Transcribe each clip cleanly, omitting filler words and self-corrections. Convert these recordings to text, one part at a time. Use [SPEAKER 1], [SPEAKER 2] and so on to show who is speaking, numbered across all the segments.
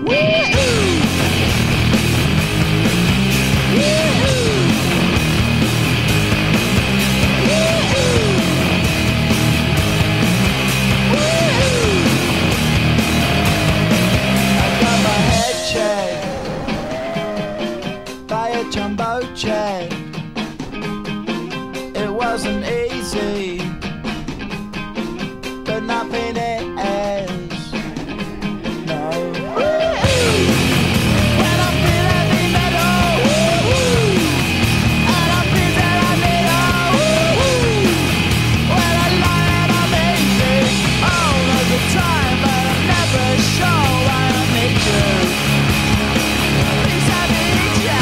[SPEAKER 1] Jumbo jet. It wasn't easy, but nothing is. No. When I feel heavy metal, and I feel that I need when I lie and I'm easy all of the time, but I'm never sure why I need you. Please I need you.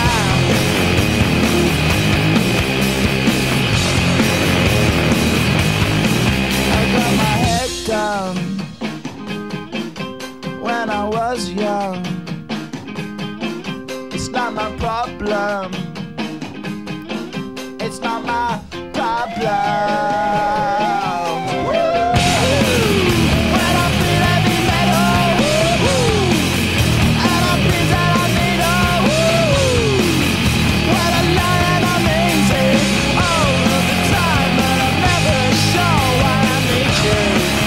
[SPEAKER 1] When I was young, it's not my problem. It's not my problem. When I feel heavy metal, and I feel that I need when I lie and I'm easy all of the time, but I'm never sure why I need you.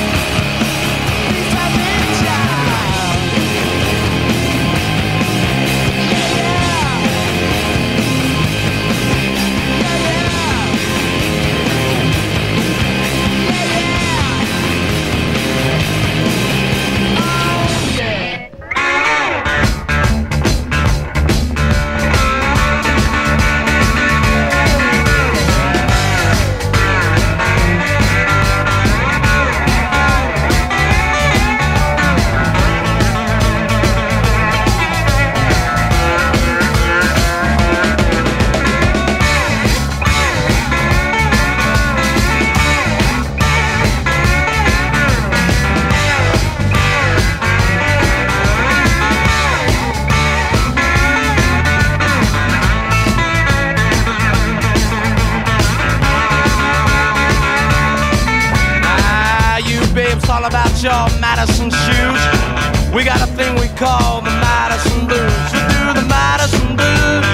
[SPEAKER 1] It's all about your Madison shoes. We got a thing we call the Madison Blues. We do the Madison Blues.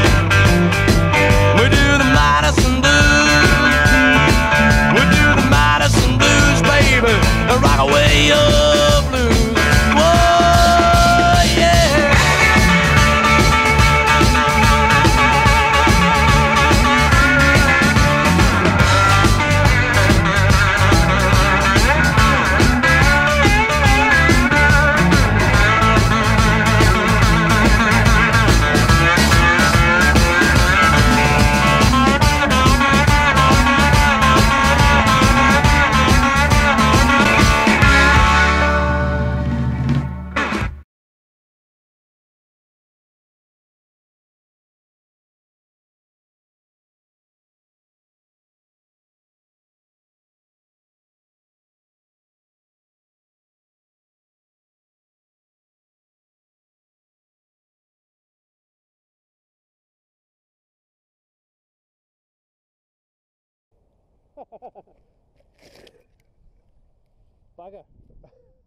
[SPEAKER 1] We do the Madison Blues. We do the Madison Blues, baby. Rock away your blues. Whoa, yeah.
[SPEAKER 2] Bugger.